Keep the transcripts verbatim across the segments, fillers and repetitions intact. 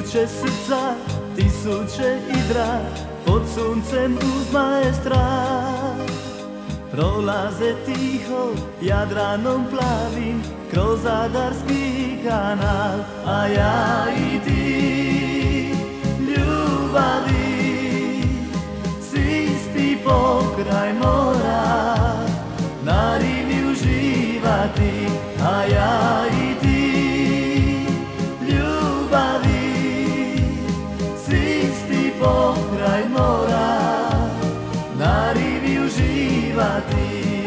Tisuće srca, tisuće idra, pod suncem uzmaje strah. Prolaze tiho Jadranom plavim kroz Zadarski kanal, a ja i ti, ljubavi, s isti pokraj mora, na rivi uživati, a ja i ti, ljubavi, s isti pokraj mora, na rivi uživati.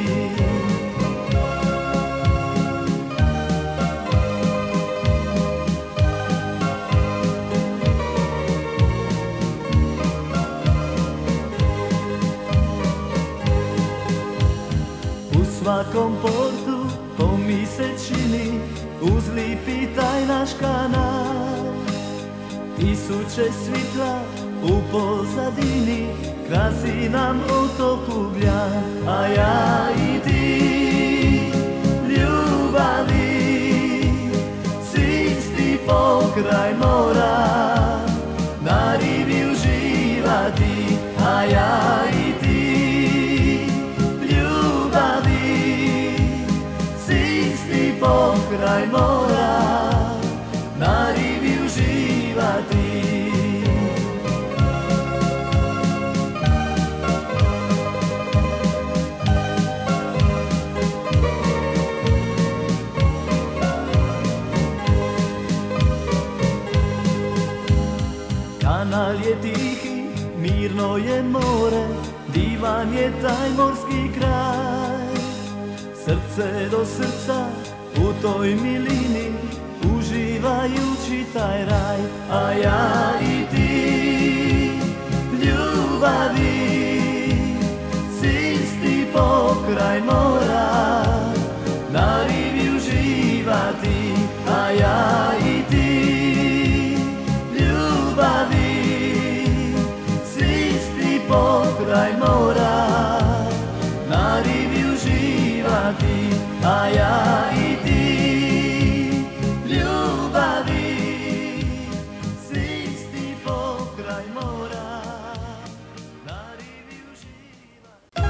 U svakom portu to mi se čini, uzlipi taj naš kanal. Tisuće svitla u pozadini, krasi nam otok Ugljan, a ja i ti, ljubavi, s isti pokraj mora, na rivi uživati, a ja i ti, ljubavi, s isti pokraj mora, na rivi uživati. Kanal je tihi, mirno je more, divan je taj morski kraj. Srce do srca u toj milini, uživajući taj raj, a ja i ti, ljubavi, s isti pokraj mora, na rivi uživati, a ja i ti, ljubavi, s isti pokraj mora, na rivi uživati, a ja i ti, ljubavi, s isti pokraj mora, na rivi uživati.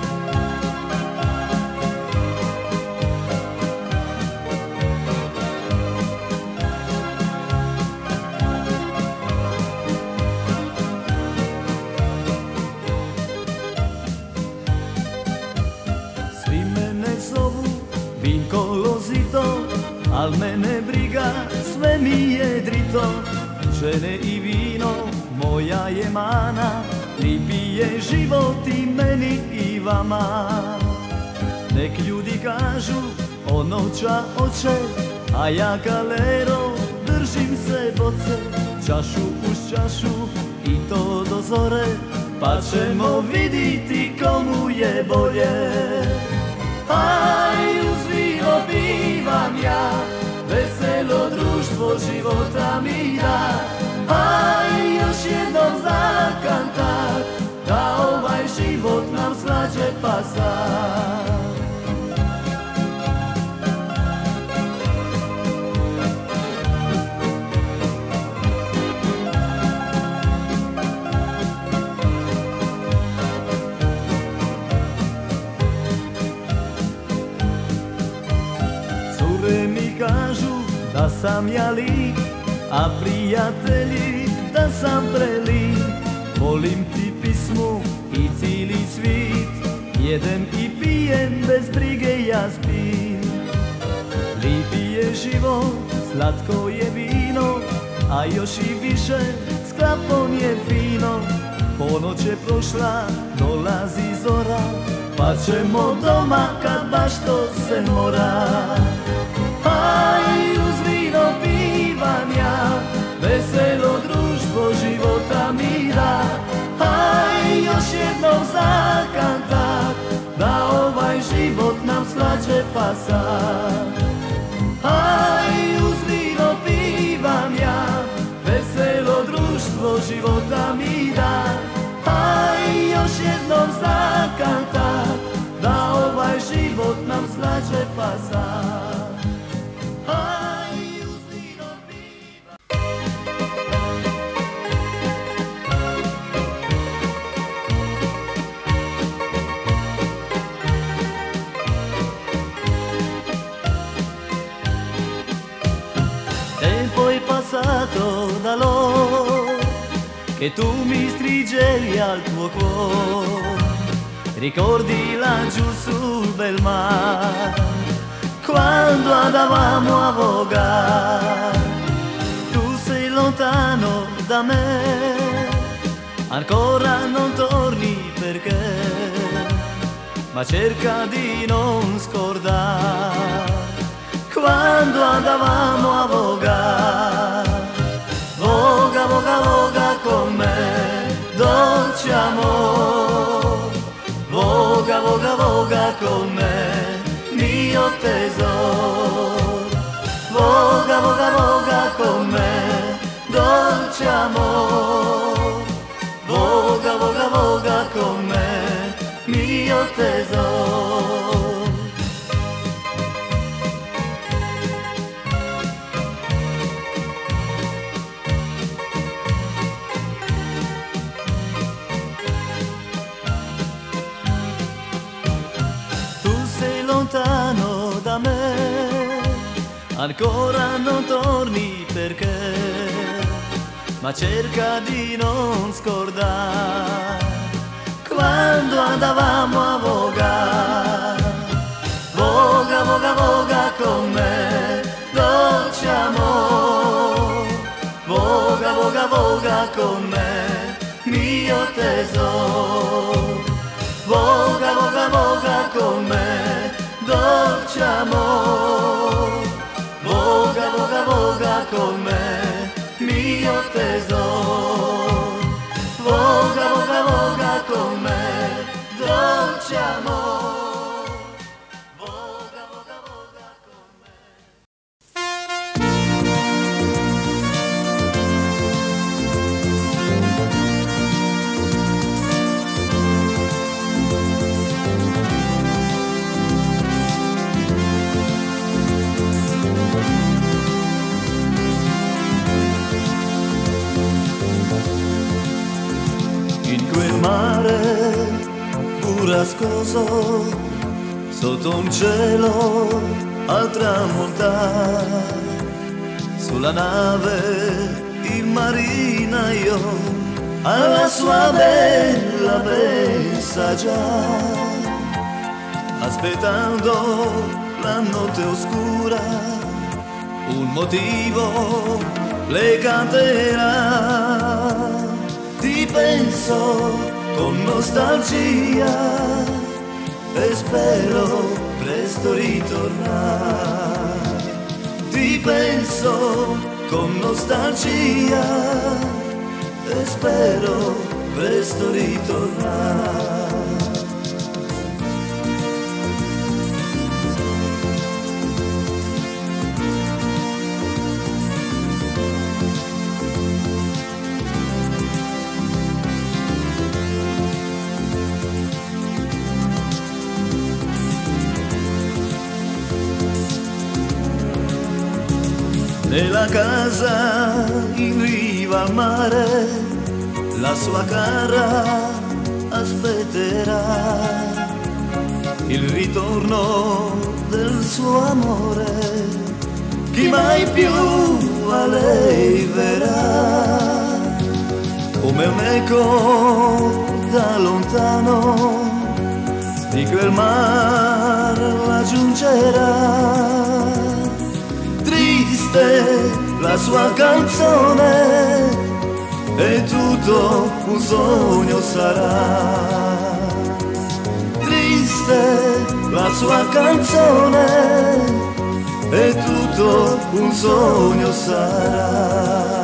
Svi mene zovu Vinko Lozito, al mene briga, sve mi je drito. Žene i vino, moja je mana, lipi je život i meni i vama. Nek ljudi kažu, ono ča oče, a ja galero, držim se boce. Čašu uz čašu i to do zore, pa ćemo vidjeti komu je bolje. Aj, uz vino pivam ja, veselo društvo života mi da. Aj, još jednom za kantar, da ovaj život nam slađe pasa. Cure mi kažu da sam ja lik, a prijatelji da sam prelik. Volim ti pismu i cijeli svit, jedem i pijem, bez brige ja spim. Lipi je život, slatko je vino, a još i više s klapom je fino. Ponoć je prošla, dolazi zora, pa ćemo doma kad baš to se mora. Aj, uz vino pivam ja, veselo društvo života mi da. Aj, još jednom za kantar, da ovaj život nam slađe pasa. Aj, uz vino pivam ja, veselo društvo života mi da. Aj, još jednom za kantar, da ovaj život nam slađe pasa. Aj, uz vino pivam. pensato da loro che tu mi stringevi al tuo cuore. Ricordi laggiù sul bel mare, quando andavamo a vogare. Tu sei lontano da me, ancora non torni perché, ma cerca di non scordare quando andavamo a vogare. Voga, voga, voga con me, dolce amore. Voga, voga, voga con me, mio tesoro. Voga, voga, voga con me, dolce amore. Voga, voga, voga con me, mio tesoro. Lontano da me, ancora non torni perché, ma cerca di non scordare quando andavamo a vogare. Voga, voga, voga con me, dolce amore. Voga, voga, voga con me, mio tesoro. Voga, voga, voga con me, dolce amore. Voga, voga, voga con me, mio tesoro. Voga, voga, voga con me, dolce amore. Voga, voga, voga con me. Mare burrascoso, sotto un cielo al tramontare, sulla nave il marinaio alla sua bella pensa già, aspettando la notte oscura, un motivo le canterà. Ti penso con nostalgia e spero presto ritornare. Ti penso con nostalgia e spero presto ritornare. Nella casa in riva al mare la sua cara aspetterà il ritorno del suo amore, chi mai più a lei verrà, come un eco da lontano di quel mar la giungerà. La sua canzone e tutto un sogno sarà. Triste la sua canzone e tutto un sogno sarà.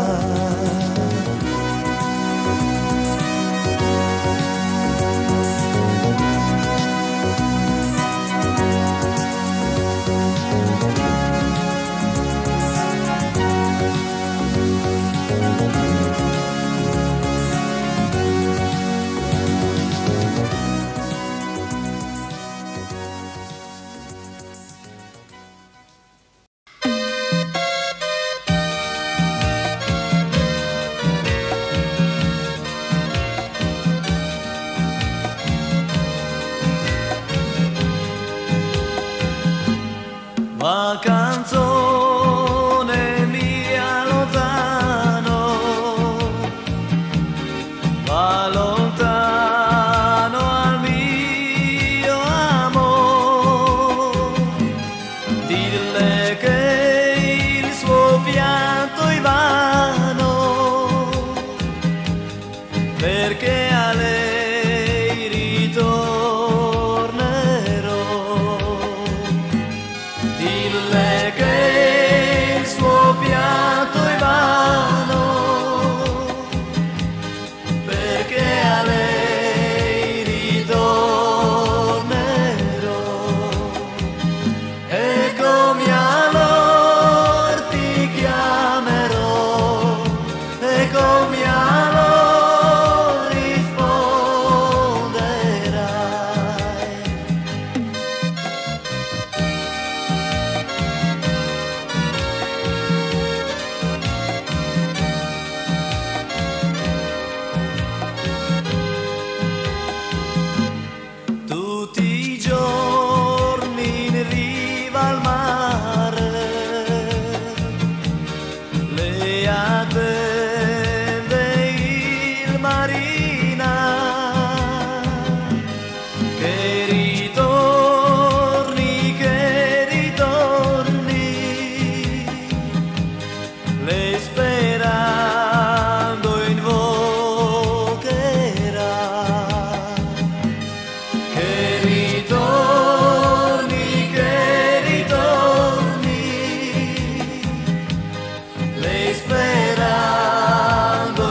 lei sperando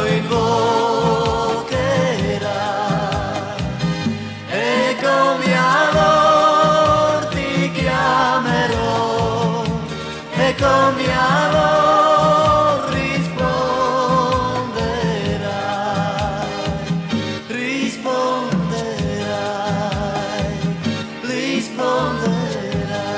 invocherà, e con mio amor ti chiamerò, e con mio amor risponderai, risponderai, risponderai.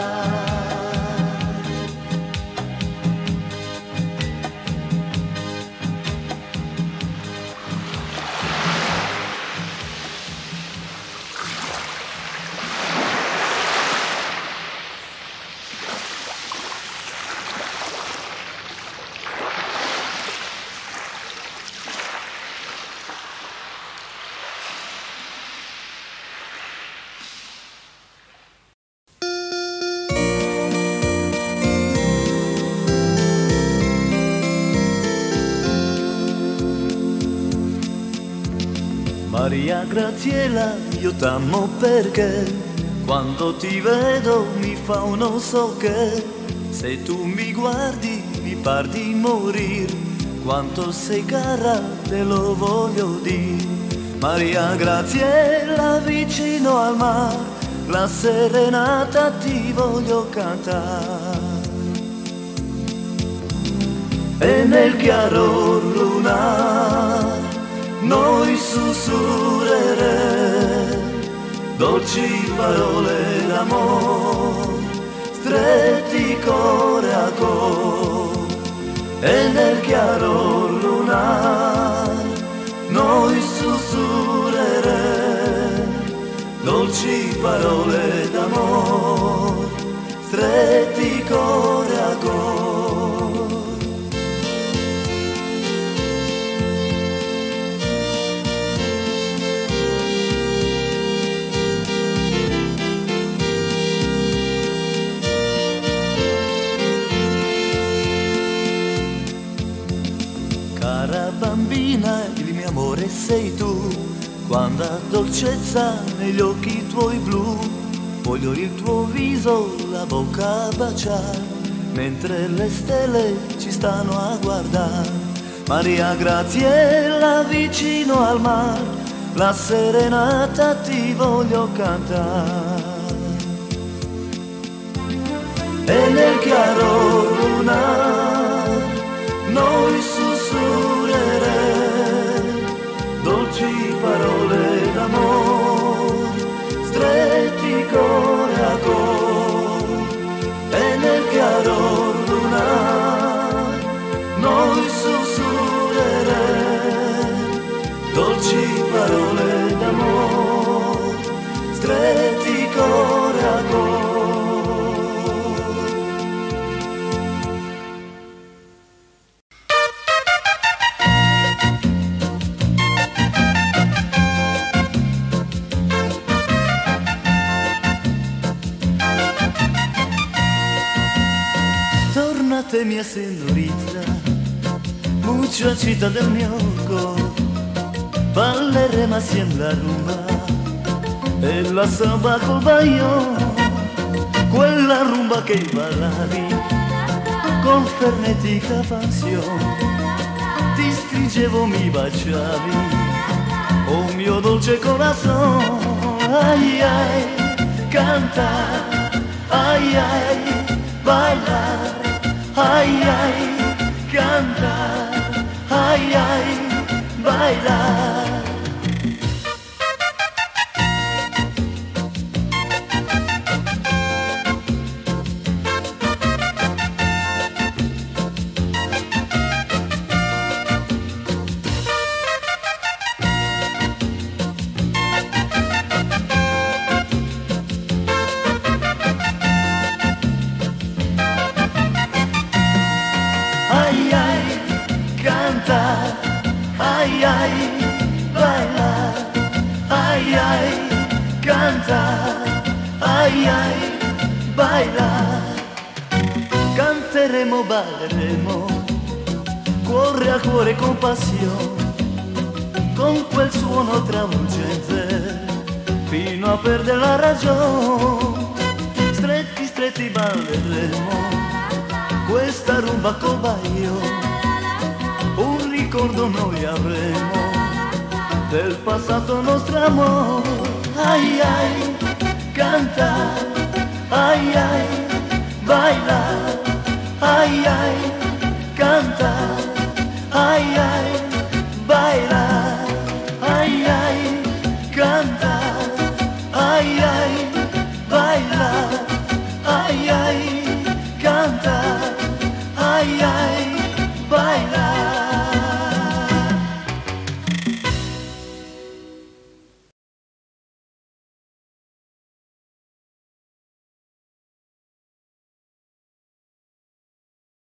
Maria Graziella, io t'amo perché quando ti vedo mi fa un non so che. Se tu mi guardi mi par di morir, quanto sei cara te lo voglio dire. Maria Graziella vicino al mar, la serenata ti voglio cantare. E nel chiaror lunare noi sussurreremo dolci parole d'amore, stretti core a core. E nel chiaror lunare noi sussurreremo dolci parole d'amore, stretti core a core. Cara bambina, il mio amore sei tu, quanta dolcezza negli occhi tuoi blu. Voglio il tuo viso, la bocca baciare, mentre le stelle ci stanno a guardare. Maria Graziella vicino al mar, la serenata ti voglio cantare. E nel chiaro lunare noi sussurreremo dolci parole d'amore, stretti core a core. E nel chiaro lunare noi sussurreremo dolci parole d'amore, stretti core a core. Tornate mia señorita, muchachita del mio cuore, balleremo assieme la rumba e la samba col baio, quella rumba che ballavi con frenetica passione. Ti stringevo, mi baciavi, oh mio dolce corazon. Ai ai, canta, ai ai, baila, ai ai, canta, ai ai, baila. Ai ai, canta, ai ai, baila, ai ai, canta, ai ai, baila. Canteremo, balleremo, cuore a cuore con passione, con quel suono travolgente, fino a perdere la ragione. Stretti, stretti balleremo questa rumba col baio, ricordo noi avremo del passato nostro amore. Ai ai, canta, ai ai, baila, ai ai, canta, ai ai, baila, ai ai, canta, ai ai, baila, ai ai, canta, ai ai, baila.